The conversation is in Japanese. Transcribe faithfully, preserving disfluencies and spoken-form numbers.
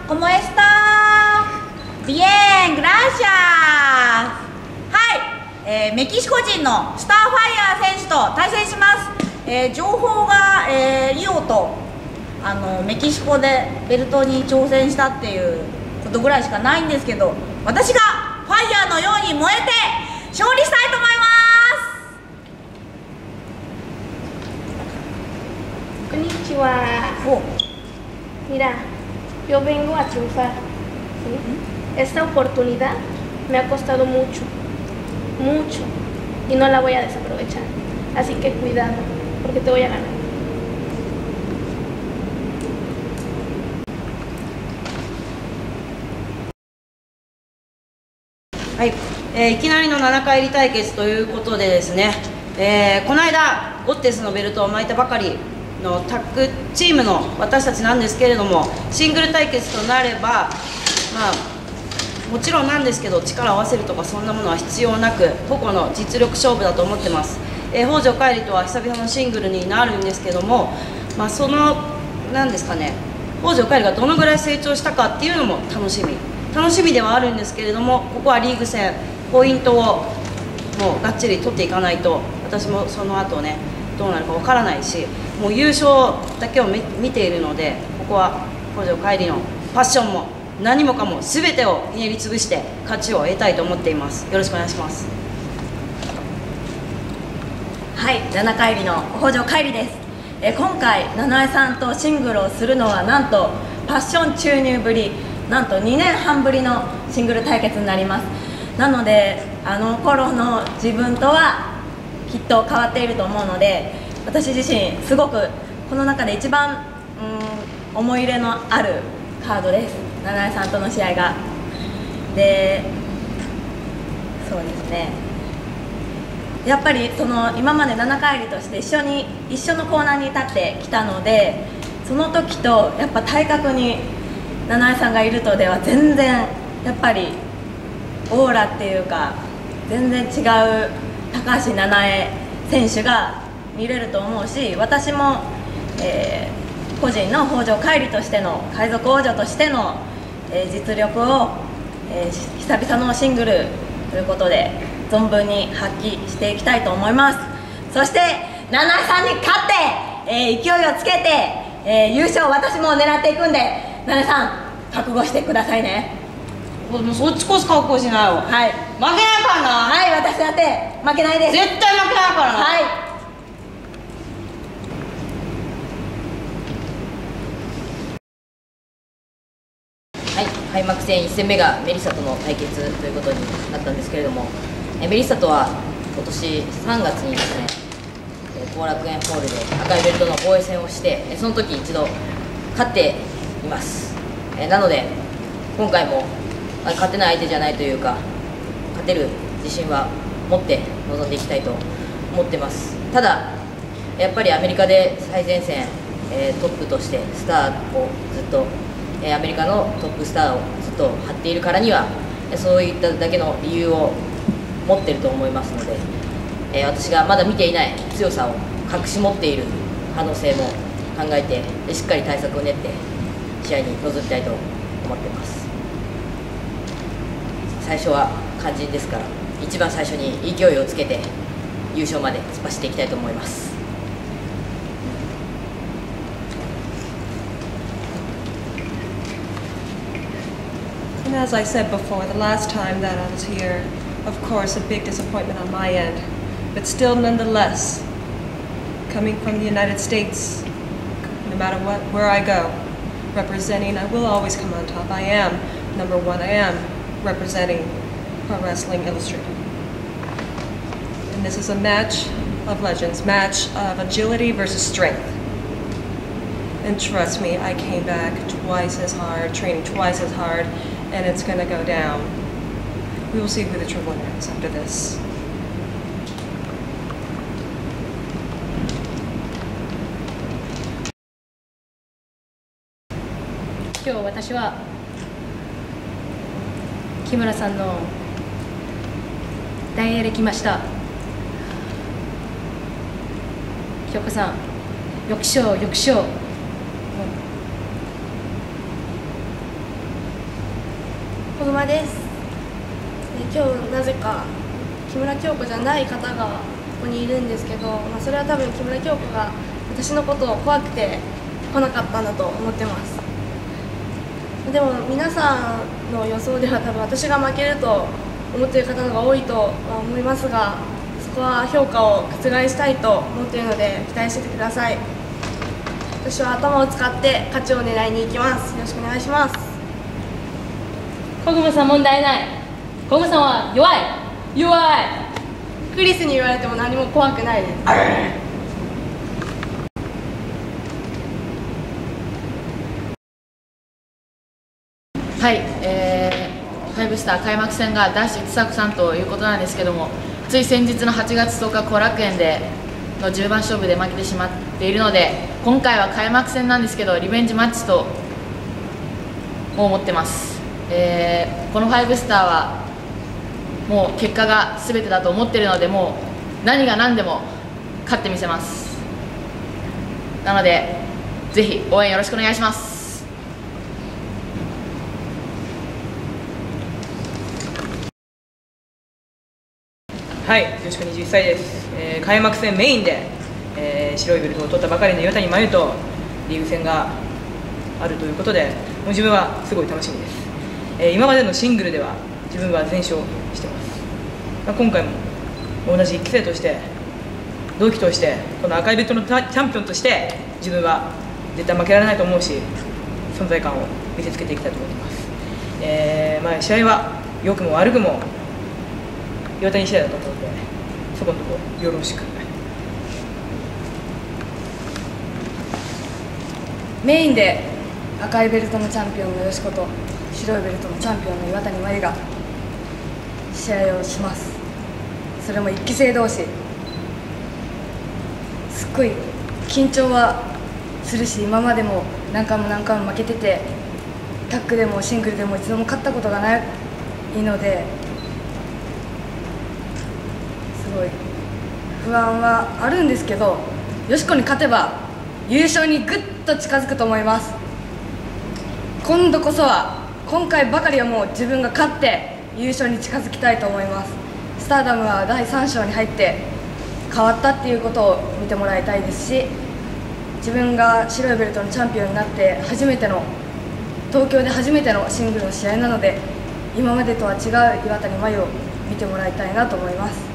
¿cómo está? Bien, gracias。はい、えー、メキシコ人のスターファイヤー選手と対戦します。えー、情報が、えー、イオとあのメキシコでベルトに挑戦したっていうことぐらいしかないんですけど、私がファイヤーのように燃えて勝利したいと思います。 こんにちは。Mira, yo vengo a triunfar. ¿Sí? Esta oportunidad me ha costado mucho, mucho, y no la voy a desaprovechar. Así que cuidado, porque te voy a ganar. はい、えー、いきなりのななかいり対決ということでですね、えー、この間オッテスのベルトを巻いたばかりのタッグチームの私たちなんですけれども、シングル対決となれば、まあ、もちろんなんですけど力を合わせるとかそんなものは必要なく、個々の実力勝負だと思ってます。えー、北条海里とは久々のシングルになるんですけども、まあ、そのなんですかね、北条海里がどのぐらい成長したかっていうのも楽しみ楽しみではあるんですけれども、ここはリーグ戦ポイントをもうがっちり取っていかないと、私もその後ねどうなるかわからないし、もう優勝だけを見ているので、ここは北条海里のパッションも何もかも全てをひねり潰して勝ちを得たいと思っています。よろしくお願いします。 はい、ななかいりの北条海里です。え今回七重さんとシングルをするのはなんとパッション注入ぶり、なんとにねんはんぶりのシングル対決になります。なのであの頃の自分とはきっと変わっていると思うので、私自身すごくこの中で一番うん思い入れのあるカードです、七重さんとの試合が。でそうですね、やっぱりその今までななかいりとして一緒に一緒のコーナーに立ってきたので、その時とやっぱ体格に七重さんがいるとでは全然やっぱりオーラっていうか全然違う高橋七重選手が見れると思うし、私も、えー、個人の北条海里としての海賊王女としての、えー、実力を、えー、久々のシングルということで存分に発揮していきたいと思います。そして七重さんに勝って、えー、勢いをつけて、えー、優勝私も狙っていくんで、七重さん覚悟してくださいね。 もうそっちこそ覚悟しないよ。 はい、 負けないからな。 はい、私だって負けないです。 絶対負けないからな。 はい。 はい、開幕戦いっ戦目がメリッサとの対決ということになったんですけれども、えメリッサとは今年さんがつにですね、後楽園ホールで赤いベルトの防衛戦をして、その時一度勝っています。えなので今回も勝てない相手じゃないというか、勝てる自信は持って臨んでいきたいと思ってます。ただやっぱりアメリカで最前線、えー、トップとしてスターをずっと、えー、アメリカのトップスターをずっと張っているからには、そういっただけの理由を持っていると思いますので、えー、私がまだ見ていない強さを隠し持っている可能性も考えて、しっかり対策を練って試合に臨みたいと思ってます。最初は肝心ですから、一番最初に勢いをつけて優勝まで突っ走っていきたいと思います。 And as I said before, the last time that I was here, of course, a big disappointment on my end, but still, nonetheless, coming from the United States, no matter what, where I go, representing, I will always come on top. I am number one. I am representing Pro Wrestling Illustrated. And this is a match of legends, match of agility versus strength. And trust me, I came back twice as hard, training twice as hard, and it's going to go down. We will see who the true winner is after this. 今日私は木村さんのダイヤで来ました。京子さん、よくしょうよくしょう。 小熊です。今日なぜか木村京子じゃない方がここにいるんですけど、まあ、それは多分木村京子が私のことを怖くて来なかったんだと思ってます。でも皆さんの予想では多分私が負けると思っている方の方が多いとは思いますが、そこは評価を覆したいと思っているので期待しててください。私は頭を使って勝ちを狙いに行きます。よろしくお願いします。 小熊さん、問題ない。小熊さんは弱い弱い。 クリスに言われても何も怖くないです。 はい、えー、ファイブスター開幕戦が男子千佐子さんということなんですけども、つい先日のはちがつとおか後楽園でのじゅうばん勝負で負けてしまっているので、今回は開幕戦なんですけどリベンジマッチと思ってます。えー、このファイブスターはもう結果が全てだと思っているので、もう何が何でも勝ってみせます。なのでぜひ応援よろしくお願いします。 はい、よしこにじゅっさいです。えー、開幕戦メインで、えー、白いベルトを取ったばかりの岩谷真由とリーグ戦があるということで、もう自分はすごい楽しみです。えー、今までのシングルでは自分は全勝してます。まあ、今回も同じいっきせいとして同期としてこの赤いベルトのチャンピオンとして自分は絶対負けられないと思うし、存在感を見せつけていきたいと思っています。えーまあ、試合は良くも悪くも岩谷次第だと思うので、そこのところよろしく。 メインで赤いベルトのチャンピオンのよしこと白いベルトのチャンピオンの岩谷真由が試合をします。それもいっきせい同士、すっごい緊張はするし、今までも何回も何回も負けてて、タッグでもシングルでも一度も勝ったことがないので、すごい不安はあるんですけど、よしこに勝てば優勝にぐっと近づくと思います。今度こそは、今回ばかりはもう自分が勝って優勝に近づきたいと思います。スターダムはだいさん章に入って変わったっていうことを見てもらいたいですし、自分が白いベルトのチャンピオンになって初めての東京で初めてのシングルの試合なので、今までとは違う岩谷真由を見てもらいたいなと思います。